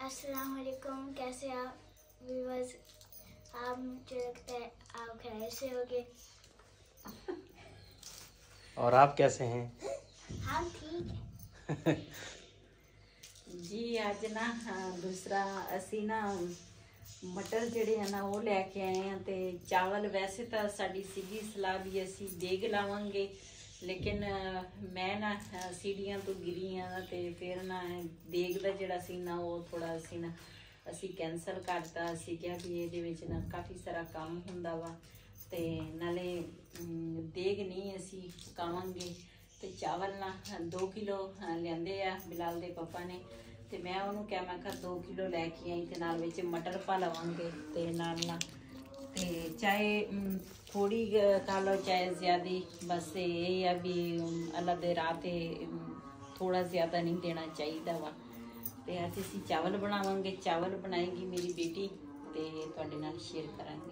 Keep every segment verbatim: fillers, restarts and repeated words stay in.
अस्सलाम वालेकुम, कैसे आप व्यूअर्स? आप मुझे लगता है आप खैर से होंगे। और आप कैसे हैं? हम ठीक हैं जी। अज ना दूसरा असी ना मटर जिहड़े हैं ना वो लैके आए हैं ते चावल वैसे तो साडी सीधी सलाह भी असी देग लावांगे, लेकिन मैं ना सीढ़ियां तो गिरी हाँ ते फिर ना देग दा जिहड़ा सी ना वो थोड़ा असी ना असी कैंसल करता। असी कहा भी ये विच ना काफ़ी सारा काम हुंदा वा ते नाले देग नहीं असी पकावांगे। ते चावल ना दो किलो लियांदे आ बिलाल दे पापा ने, ते मैं उन्होंने कहा मैं कहा दो किलो लैके आई ते नाल विच मटर पा लवांगे ते नाल ना ते चाहे थोड़ी खा लो चाहे ज़्यादा, बस ये है भी अल्लाह दे राह ते थोड़ा ज़्यादा नहीं देना चाहिए वा। ते अज असी चावल बनावांगे, चावल बनाएगी मेरी बेटी ते तुहाडे नाल शेयर करांगे।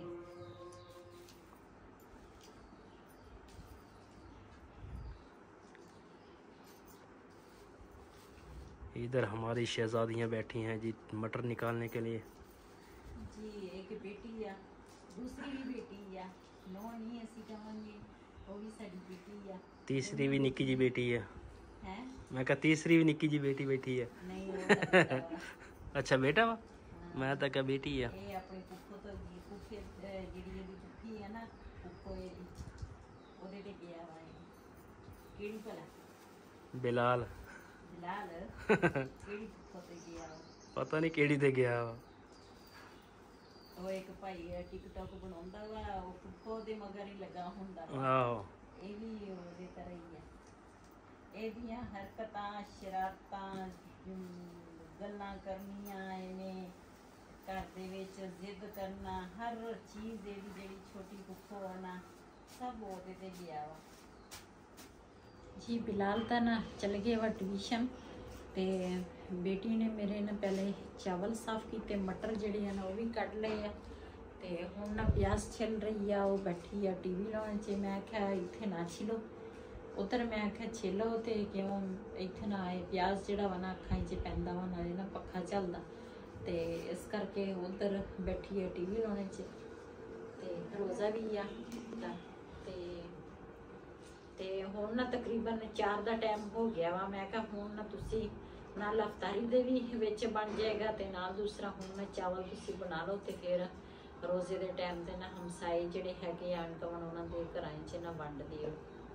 इधर हमारी शहजादियाँ बैठी हैं जी मटर निकालने के लिए। जी एक बेटी है, दूसरी भी बेटी है, नौ नहीं असी कहांगे वो भी साडी बेटी है, तीसरी भी निक्की जी बेटी है। हैं मैं कहा तीसरी भी निक्की जी बेटी बैठी है। नहीं वो तो बेटा वा। अच्छा बेटा वा, मैं तो क्या बेटी है। ये अपने पुप्पो तो जी पुप्पे जिहड़ी इहदी पुप्पी है ना पुप्पो इहदी ओहदे ते गया वा। केड़ी भला? बिलाल। बिलाल केड़ी पुप्पो ते गया वा? पता नहीं केड़ी ते गया वा। वो एक भाई टिकटॉक बनाउंदा वा, वो पुप्पो दे मगर ही लगा हुंदा। आहो ये भी ओहदे तरह ही है। ਇਹਦੀਆਂ ਹਰਕਤਾਂ ਸ਼ਰਾਰਤਾਂ ਗੱਲਾਂ ਕਰਨੀਆਂ ਇਹਨੇ ਘਰ ਦੇ ਵਿੱਚ ਜ਼ਿੱਦ ਕਰਨਾ ਹਰ ਚੀਜ਼ ਇਹਦੀ ਜਿਹੜੀ ਛੋਟੀ ਪੁੱਪੋ ਆ ਨਾ ਸਭ ਉਹਦੇ ਤੇ ਗਿਆ ਵਾ ਜੀ। ਬਿਲਾਲ ਤਾਂ ਨਾ ਚਲ ਗਿਆ ਵਾ ਟਿਊਸ਼ਨ ਤੇ ਬੇਟੀ ਨੇ ਮੇਰੇ ਨੇ ਪਹਿਲੇ ਚਾਵਲ ਸਾਫ਼ ਕੀਤੇ, ਮਟਰ ਜਿਹੜੇ ਆ ਨਾ ਉਹ ਵੀ ਕੱਢ ਲਏ ਆ ਤੇ ਹੁਣ ਨਾ ਪਿਆਜ਼ ਛਿਲ ਰਹੀ ਆ, ਉਹ ਬੈਠੀ ਆ ਟੀਵੀ ਲਾਉਣ 'ਚ। ਮੈਂ ਕਿਹਾ ਇੱਥੇ ਨਾ ਛਿਲੋ, उधर मैं आख्या छिलो तो क्यों इत्थे ना आए, प्याज जिहड़ा वा ना अखां च पैंदा वा, नाले ना पक्खा चलदा ते इस करके उधर बैठी है टीवी लाने च ते रोज़ा भी आ ते ते हुण ना तकरीबन चार दा टाइम हो गया वा। मैं कहा हुण ना तुसी नाल अफतारी दे भी विच बन जाएगा ते नाल दूसरा हुण ना चावल तुसी बना लो ते फिर रोज़े दे टाइम ते ना हमसाए जिहड़े हैगे आण कवन उन्हां दे घरां च ना वंड दिओ।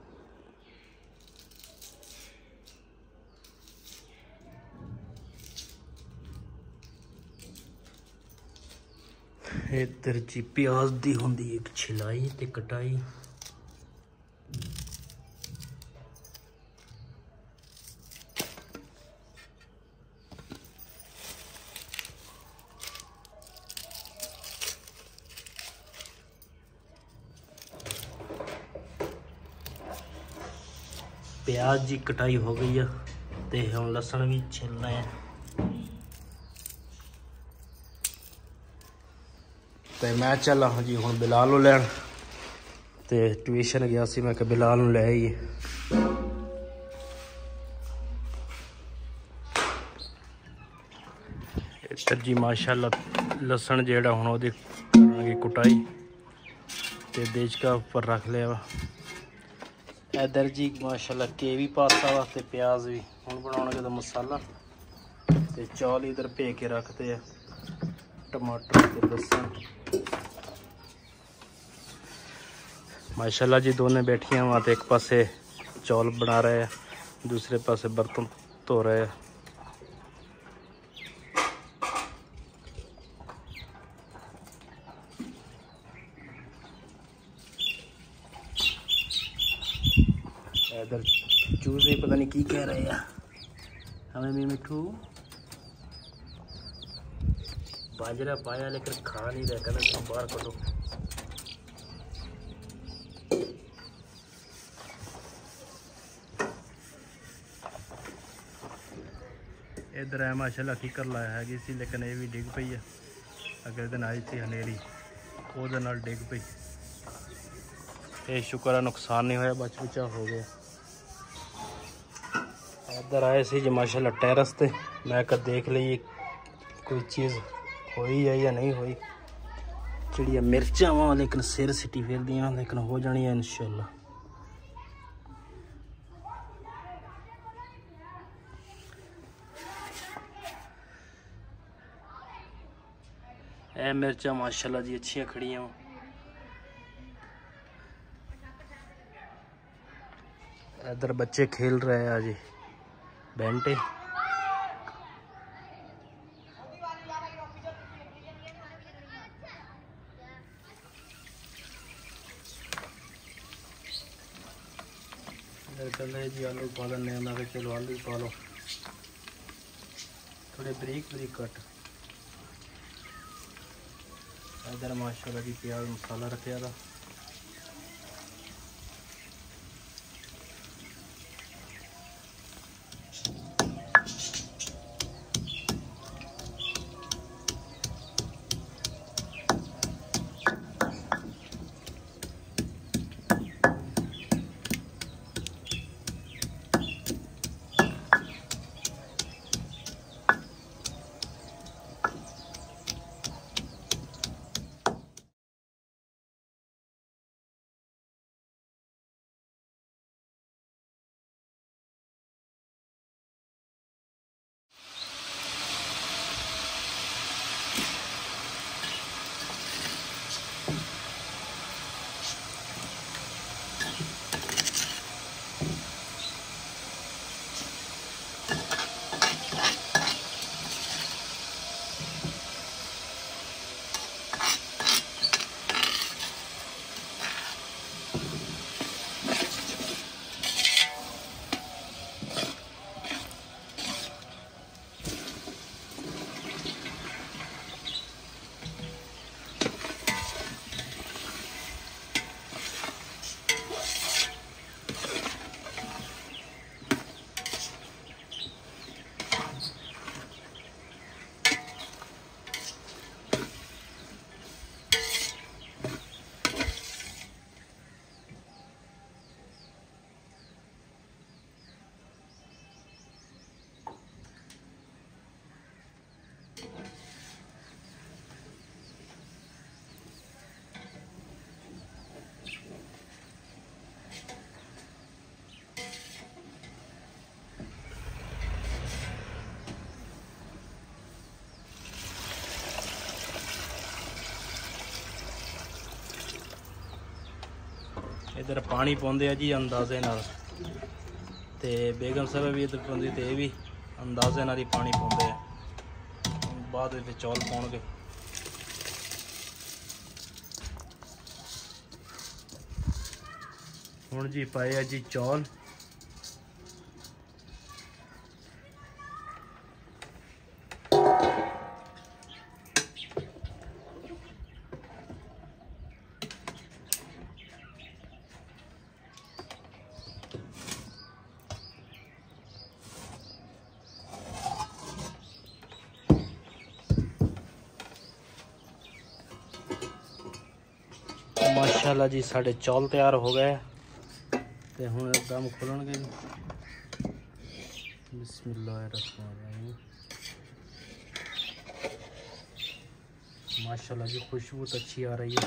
इधर जी प्याज दी हुंदी एक छिलाई ते कटाई। प्याज जी कटाई हो गई है ते हम लसन भी छिलना है। तो मैं चला हाँ जी हुण बिलाल लैन ते ट्यूशन गया सी, मैं बिलाल लै आइए। इधर जी माशाल्लाह लसन जेड़ा हुण ओहदी करांगे कुटाई ते देचका उपर रख लिया वा। इधर जी माशाल्लाह के भी पासा वा ते प्याज भी हुण बनाउणगे तो मसाला ते चौल इधर भे के रखते हैं, टमाटर ते लसन। माशाल्लाह जी दोनों बैठियां वहाँ तो एक पासे चौल बना रहे हैं, दूसरे पासे बर्तन धो रहे हैं। इधर चूजे पता नहीं की कह रहे हैं हमें भी मिठू बाजरा पाया लेकिन खा नहीं रहे, कहते बाहर करो। इधर है माशाल्लाह फिकर लाया है सी, लेकिन ये भी डिग पई है। अगले दिन आई थी हनेरी वो नाल डिग पई। ये शुक्र है नुकसान नहीं होया, बच बचा हो गया। इधर आए सी जी माशाल्लाह टेरस ते, मैं कर देख ली कोई चीज़ होई है या नहीं हुई। चिड़िया मिर्चा वा लेकिन सिर सिटी फिर दियाँ, लेकिन हो जानी है इंशाल्लाह। ए मिर्चा माशाल्लाह जी अच्छियाँ खड़ियाँ। इधर बच्चे खेल रहे हैं आज बेंटे। इधर चल रहे जी आलू पालन ने, मैं चलो आलू पालो थोड़े बरीक बरीक कट। इधर माशाल्लाह जी प्याज मसाला रखा था। इधर पानी पाते हैं जी अंदाजे नाल, ते बेगम साहब भी इधर पाँदी, तो यह भी अंदाजे नाल ही पानी पाते हैं। बाद में चौल पाउणगे। हुण जी पाए है जी चौल। माशाल्लाह जी साढ़े चौल तैयार हो गए, तो हुण दम खुलणगे। बिस्मिल्लाहिर्रहमानिर्रहीम। माशाल्लाह जी खुशबू तो अच्छी आ रही है।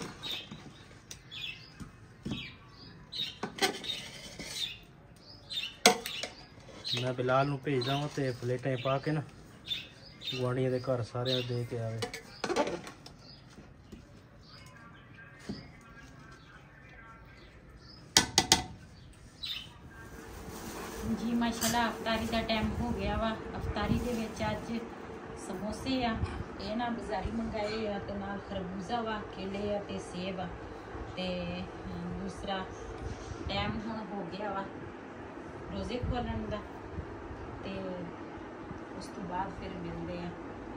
मैं बिलाल नूं भेजदा वां ते प्लेटें पा के ना गुआढ़ियां दे घर सारे दे के आवे। जी माशाल्लाह अफतारी का टाइम हो गया वा। अफतारी दे विच अज समोसे आ, ये ना बाजारी मंगाए आ, ते नाल खरबूजा वा, केले आ ते सेब आ। ते दूसरा टाइम हुण हो गया वा रोज़े खोलण दा, ते उस तो बाद फिर मिलते हैं।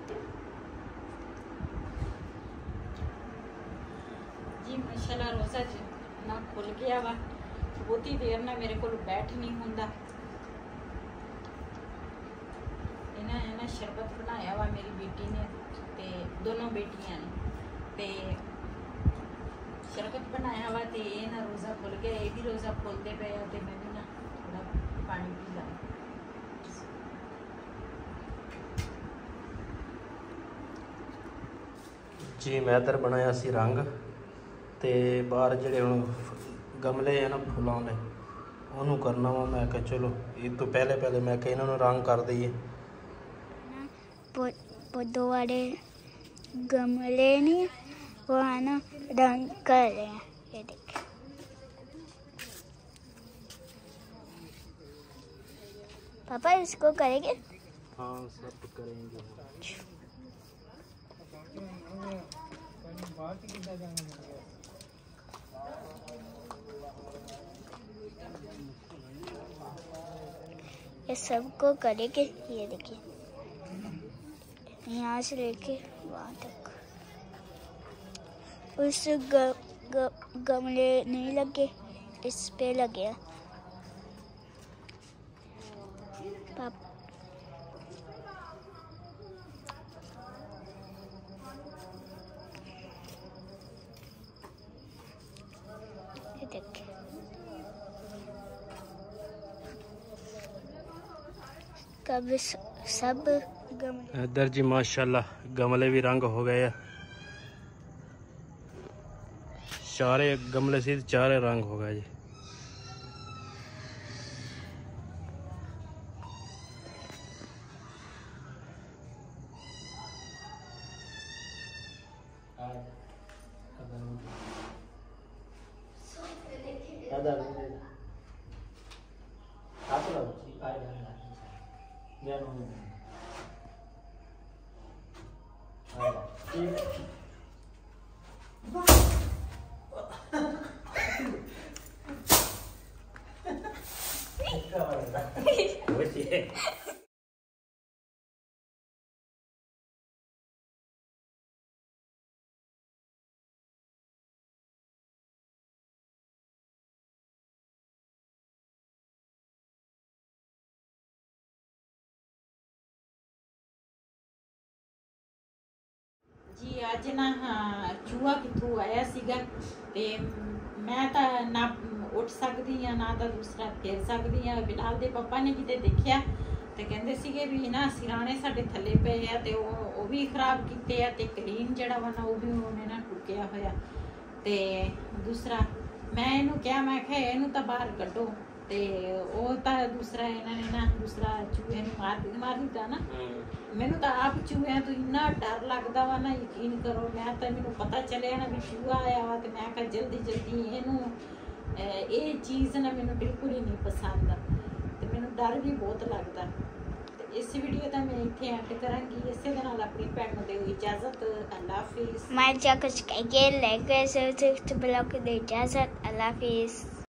जी माशाल्लाह रोज़ा ना खुल गया वा, बहुती देर ना मेरे को बैठ नहीं होंदा। इन्हें है ना शरबत बनाया वा मेरी बेटी ने, ते दोनों बेटियां ने, ते शरबत बनाया वा, ते ये ना रोज़ा खुल गया, ये भी रोज़ा खोलते पे, ते मैं भी ना थोड़ा पानी पी ला। जी मैं इधर बनाया सी रंग ते बाहर जेडे हुण गमले है ना फुलां वाले उन्होंने करना वा। मैं कहा चलो ये तो पहले पहले मैं कहा इन्होंने रंग कर दईए। पौधों वाले गमले नहीं वो है ना रंग कर रहे हैं, ये देखिए। पापा इसको करेंगे? हाँ सब करेंगे। ये सबको करेंगे, ये देखिए यहाँ से लेके वहाँ तक। उस ग, ग, गमले नहीं लगे, इस पे लगे। पापा ये देखिए कब सब गमले। इधर जी माशाल्लाह गमले भी रंग हो गए, चारे गमले से चारे रंग हो गए जी। जी अज ना हाँ चूहा कितों आया सीगा ते मैं तो ना उठ सकती हाँ ना तो दूसरा फिर सकती हाँ। बिलाल दे पापा ने किते देखिया ते कहंदे सीगे भी ना सिराने साडे थले पे है ते वो भी खराब कीते आ ते कलीन जड़ा वा ना वो भी उन्होंने ना टुकिया होया। ते दूसरा मैं इनू क्या मैं कहा इनू तो बाहर कड्डो ते वो तो दूसरा इन्होंने ना दूसरा चूहे मार मार दिता ना। मैनू तो आप चूहे तो इन्ना डर लगता वा ना, यकीन करो। मैं तो मैनू पता चलिया ना भी चूहा आया वा तो मैं कहा जल्दी जल्दी इनू ये चीज़ ना मैनू बिल्कुल ही नहीं पसंद, तो मैनू डर भी बहुत लगता। तो इस वीडियो का मैं इतने एंड करांगी, इसे दे नाल अपनी भैन नूं दिओ इजाजत। अल्लाह हाफिज़। मैं जा कुछ कहिए लाइक सब्सक्राइब ब्लॉग दे इजाजत। अल्लाह हाफिज़।